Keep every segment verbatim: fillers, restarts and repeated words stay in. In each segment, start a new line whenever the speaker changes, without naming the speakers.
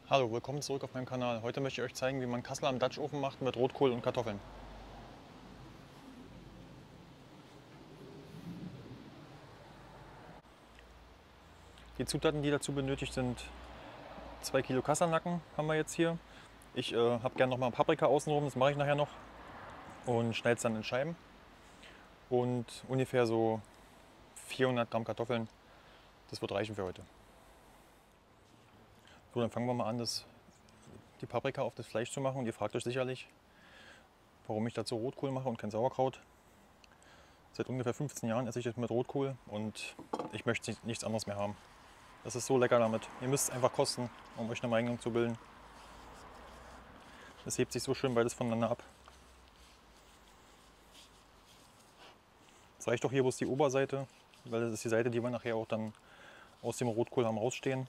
Hallo, willkommen zurück auf meinem Kanal. Heute möchte ich euch zeigen, wie man Kassler am Dutch-Ofen macht mit Rotkohl und Kartoffeln. Die Zutaten, die dazu benötigt sind, zwei Kilo Kasslernacken haben wir jetzt hier. Ich äh, habe gerne noch mal Paprika außenrum, das mache ich nachher noch. Und schneide es dann in Scheiben. Und ungefähr so vierhundert Gramm Kartoffeln, das wird reichen für heute. So, dann fangen wir mal an, das, die Paprika auf das Fleisch zu machen. Und ihr fragt euch sicherlich, warum ich dazu Rotkohl mache und kein Sauerkraut. Seit ungefähr fünfzehn Jahren esse ich das mit Rotkohl und ich möchte nichts anderes mehr haben. Das ist so lecker damit. Ihr müsst es einfach kosten, um euch eine Meinung zu bilden. Das hebt sich so schön beides voneinander ab. Es reicht doch hier bloß die Oberseite, weil das ist die Seite, die wir nachher auch dann aus dem Rotkohl haben rausstehen.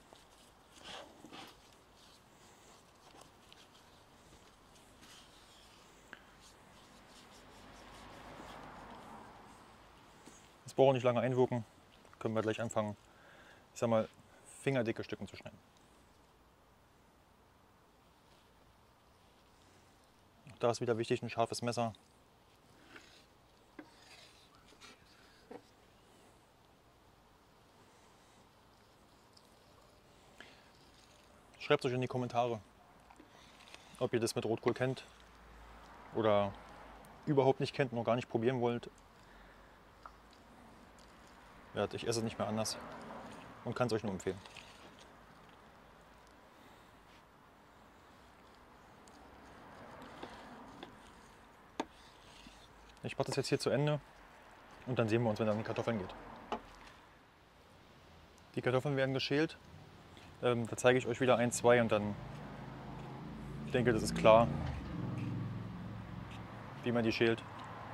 Das braucht nicht lange einwirken. Können wir gleich anfangen, ich sag mal, fingerdicke Stücken zu schneiden. Auch da ist wieder wichtig ein scharfes Messer. Schreibt euch in die Kommentare, ob ihr das mit Rotkohl kennt oder überhaupt nicht kennt und noch gar nicht probieren wollt. Ja, ich esse es nicht mehr anders und kann es euch nur empfehlen. Ich mache das jetzt hier zu Ende und dann sehen wir uns, wenn es an die Kartoffeln geht. Die Kartoffeln werden geschält. Ähm, da zeige ich euch wieder ein, zwei und dann, ich denke, das ist klar, wie man die schält.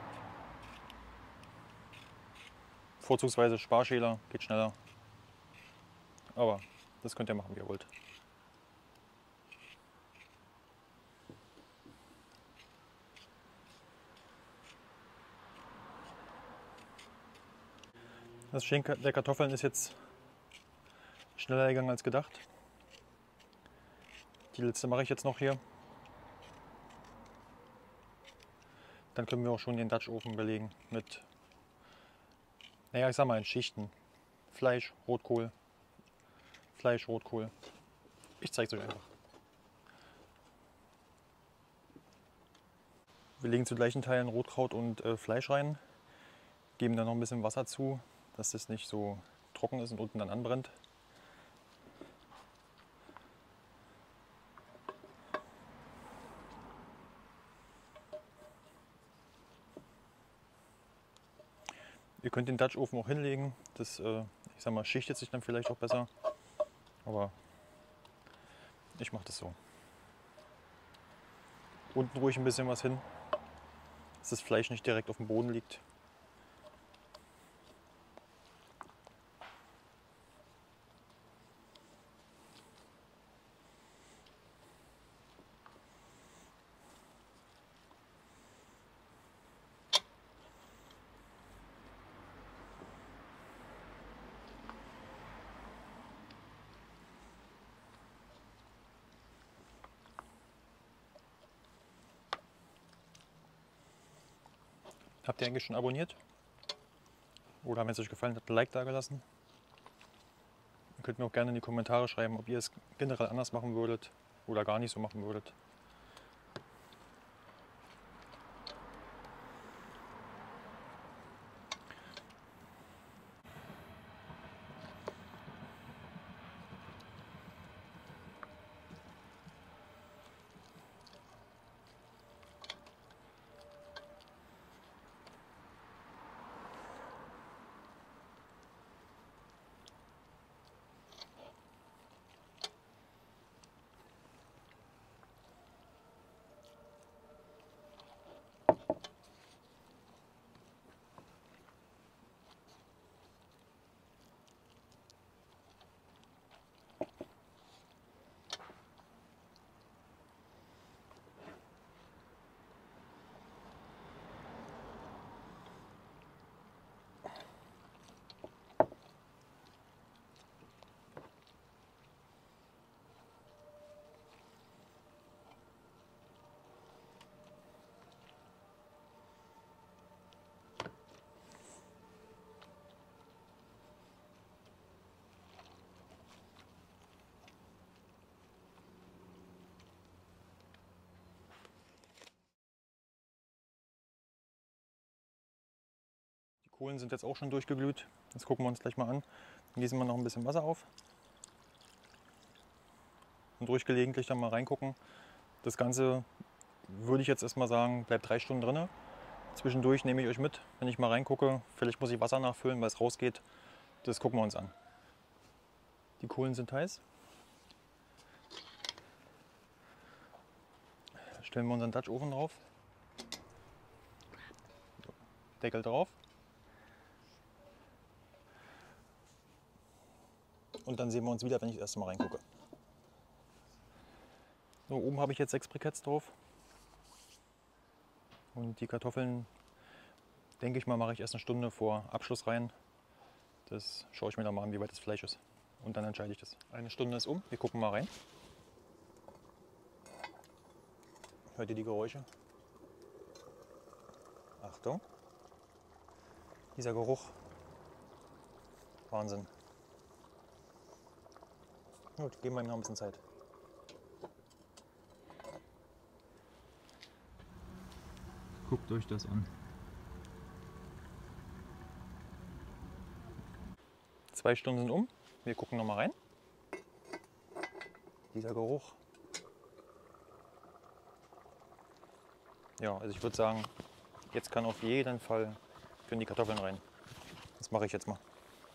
Vorzugsweise Sparschäler, geht schneller. Aber das könnt ihr machen, wie ihr wollt. Das Schälen der Kartoffeln ist jetzt schneller gegangen als gedacht. Die letzte mache ich jetzt noch hier. Dann können wir auch schon den Dutch-Ofen belegen mit, naja, ich sag mal in Schichten. Fleisch, Rotkohl, Fleisch, Rotkohl. Ich zeige es euch einfach. Wir legen zu gleichen Teilen Rotkraut und äh, Fleisch rein, geben dann noch ein bisschen Wasser zu, dass das nicht so trocken ist und unten dann anbrennt. Ihr könnt den Dutch-Ofen auch hinlegen, das äh, ich sag mal, schichtet sich dann vielleicht auch besser, aber ich mache das so. Unten ruhig ein bisschen was hin, dass das Fleisch nicht direkt auf dem Boden liegt. Habt ihr eigentlich schon abonniert? Oder wenn es euch gefallen hat, ein Like da gelassen? Ihr könnt mir auch gerne in die Kommentare schreiben, ob ihr es generell anders machen würdet oder gar nicht so machen würdet. Kohlen sind jetzt auch schon durchgeglüht. Das gucken wir uns gleich mal an. Dann gießen wir noch ein bisschen Wasser auf. Und ruhig gelegentlich dann mal reingucken. Das Ganze würde ich jetzt erstmal sagen, bleibt drei Stunden drin. Zwischendurch nehme ich euch mit, wenn ich mal reingucke. Vielleicht muss ich Wasser nachfüllen, weil es rausgeht. Das gucken wir uns an. Die Kohlen sind heiß. Stellen wir unseren Dutch Oven drauf. Deckel drauf. Und dann sehen wir uns wieder, wenn ich das erste Mal reingucke. So, oben habe ich jetzt sechs Briketts drauf. Und die Kartoffeln, denke ich mal, mache ich erst eine Stunde vor Abschluss rein. Das schaue ich mir dann mal an, wie weit das Fleisch ist. Und dann entscheide ich das. Eine Stunde ist um. Wir gucken mal rein. Hört ihr die Geräusche? Achtung. Dieser Geruch. Wahnsinn. Gut, geben wir ihm noch ein bisschen Zeit. Guckt euch das an. Zwei Stunden sind um. Wir gucken noch mal rein. Dieser Geruch. Ja, also ich würde sagen, jetzt kann auf jeden Fall können die Kartoffeln rein. Das mache ich jetzt mal.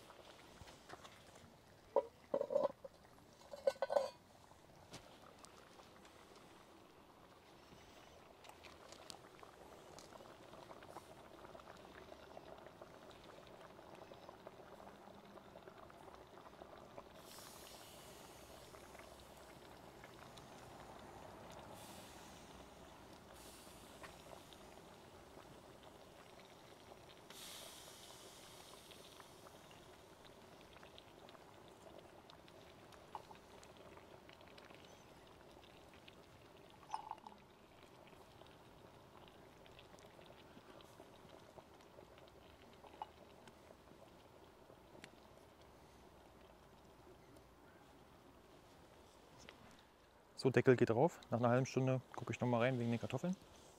So, Deckel geht drauf. Nach einer halben Stunde gucke ich noch mal rein wegen den Kartoffeln.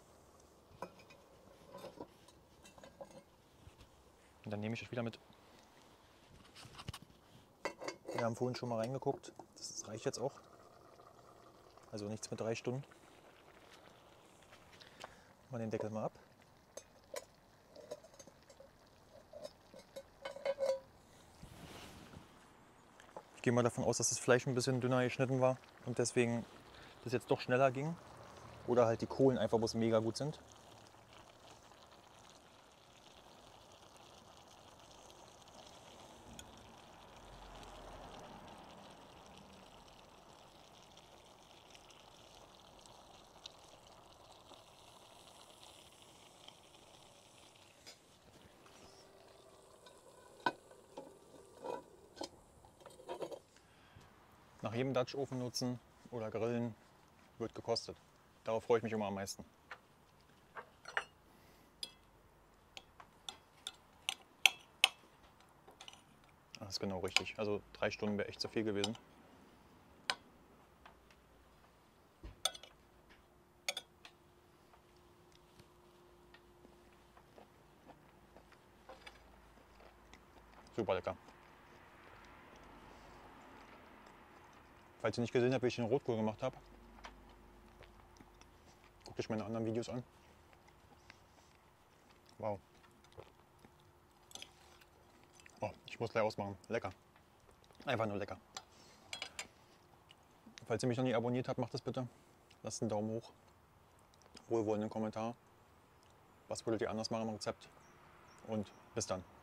Und dann nehme ich euch wieder mit. Wir haben vorhin schon mal reingeguckt. Das reicht jetzt auch. Also nichts mit drei Stunden. Mal den Deckel mal ab. Ich gehe mal davon aus, dass das Fleisch ein bisschen dünner geschnitten war und deswegen das jetzt doch schneller ging. Oder halt die Kohlen einfach bloß mega gut sind. Nach jedem Dutch Ofen nutzen oder grillen wird gekostet. Darauf freue ich mich immer am meisten. Das ist genau richtig. Also drei Stunden wäre echt zu viel gewesen. Super lecker. Falls ihr nicht gesehen habt, wie ich den Rotkohl gemacht habe, guckt euch meine anderen Videos an. Wow. Oh, ich muss gleich ausmachen. Lecker. Einfach nur lecker. Falls ihr mich noch nie abonniert habt, macht das bitte. Lasst einen Daumen hoch. Wohlwollenden Kommentar. Was würdet ihr anders machen im Rezept? Und bis dann.